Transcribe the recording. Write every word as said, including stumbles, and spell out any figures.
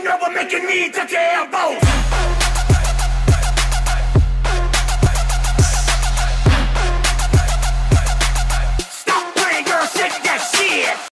know what make you need to care about.